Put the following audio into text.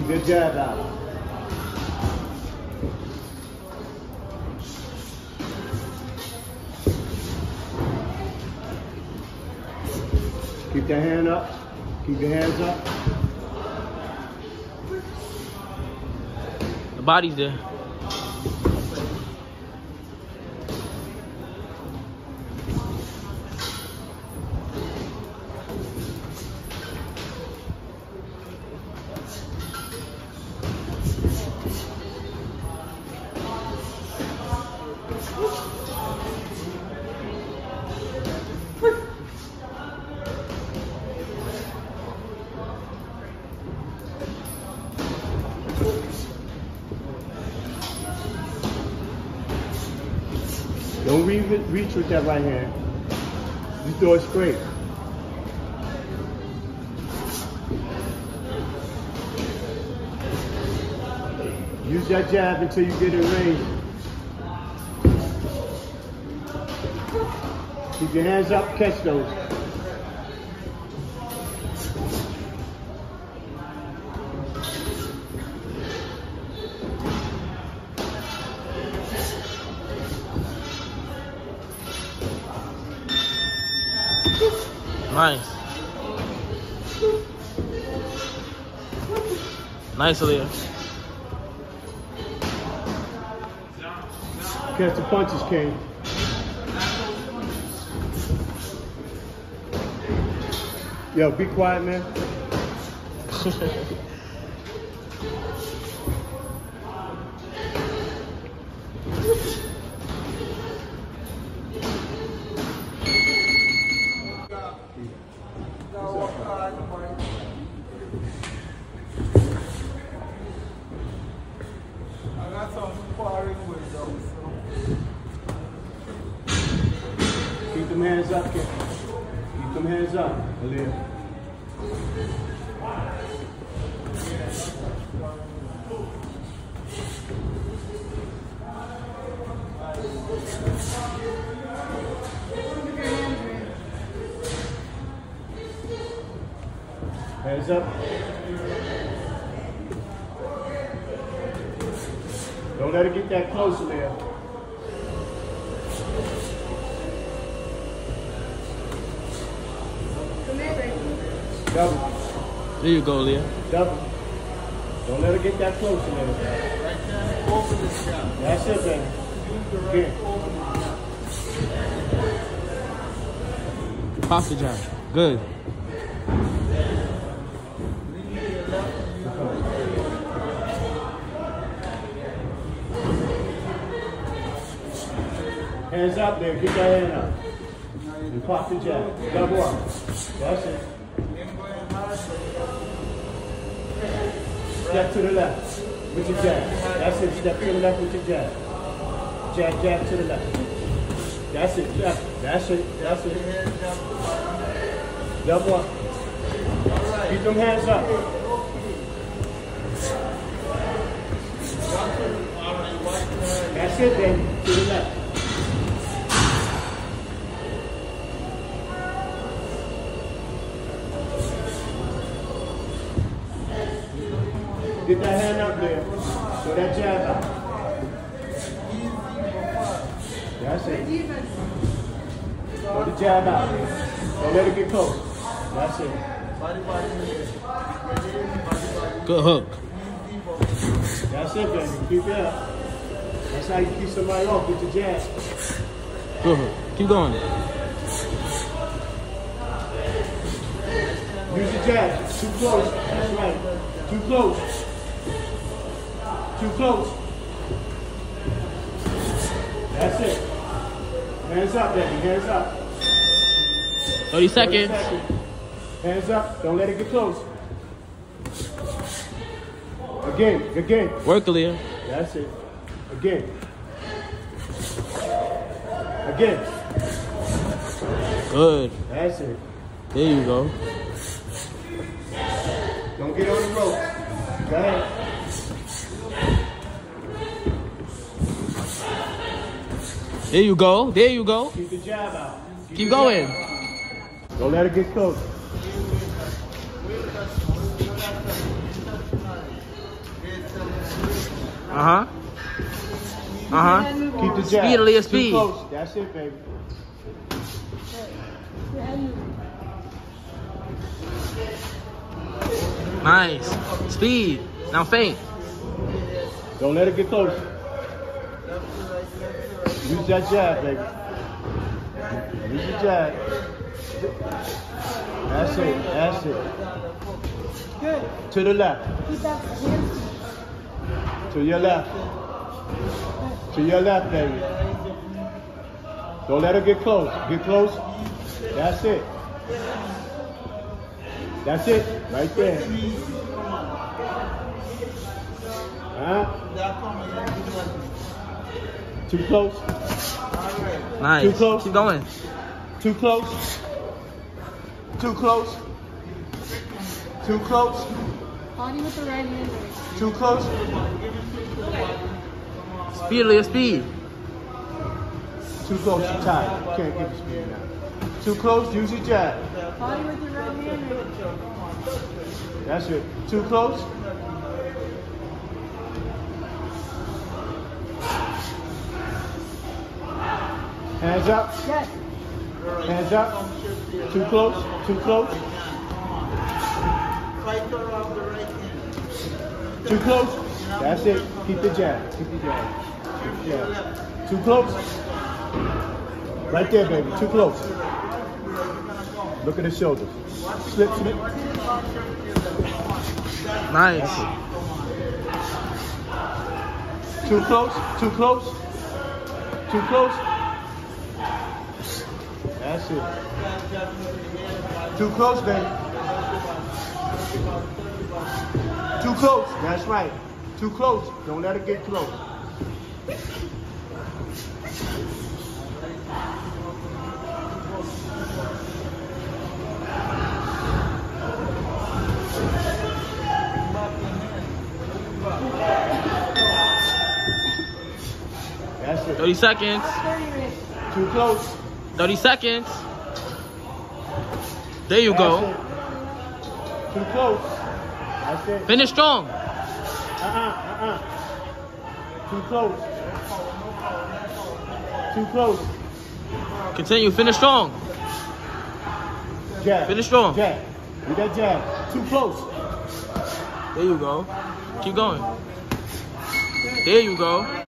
Keep your jab out. Keep your hand up. Keep your hands up. The body's there. Don't reach with that right hand. You throw it straight. Use that jab until you get in range. Keep your hands up, catch those. Nice. Nice, Aaliyah. Catch the punches, King. Yo, be quiet, man. I got some sparring with them, so. Keep them hands up, King. Keep them hands up, Aaliyah. Hands up. Don't let it get that close, Aaliyah. Double. There you go, Leah. Double. Don't let it get that close, Aaliyah. Right there, over the shot. That's it, baby. Again. Pop the jab. Good. Hands up there. Get that hand up. And pop the jab. Double up. That's it. Step to the left with your jab. That's it. Step to the left with your jab. Jab, jab to the left. That's it. Jab. That's it. That's it. Double up. Keep them hands up. That's it, baby. To the left. Get that hand up there. Throw that jab out. That's it. Throw the jab out. Don't let it get close. That's it. Good hook. That's it, baby. Keep it up. That's how you keep somebody off with your jab. Good hook. Keep going. Use your jab. Too close. That's right. Too close. Too close. That's it. Hands up, baby. Hands up. 30 seconds. Hands up. Don't let it get close. Again. Again. Work, Aaliyah. That's it. Again. Again. Good. That's it. There you go. Don't get on the rope. Go ahead. There you go. There you go. Keep the jab out. Keep going. Don't let it get close. Uh-huh. Uh-huh. Keep the jab. Speed, Aaliyah, Too speed. close. That's it, baby. Nice. Speed. Now feint. Don't let it get close. Use that jab, baby. Use the jab. That's it. That's it. Good. To the left. Keep that hands. To your left. To your left, baby. Don't let her get close. Get close. That's it. That's it. Right there. Too close. Nice. Too close. Keep going. Too close. Too close. Too close. Body with the right hand. Too close. Speed, Aaliyah, speed. Too close. You're tired. You can't give the speed now. Too close. Use your jab. Body with your right hand. That's it. Too close. Hands up. Yes. Hands up. Too close. Too close. Too close. That's it. Keep the jab. Keep the jab. Keep the jab. Too close. Right there, baby. Too close. Look at the shoulders. Slip, slip. Nice. Too close. Too close. Too close. That's it. Too close, baby. Too close. That's right. Too close. Don't let it get close. That's it. 30 seconds. 30 minutes. Too close. 30 seconds. There you go. That's it. Too close. That's it. Finish strong. Too close. Too close. Continue. Finish strong. Jab. Finish strong. Jab. With that jab. Too close. There you go. Keep going. There you go.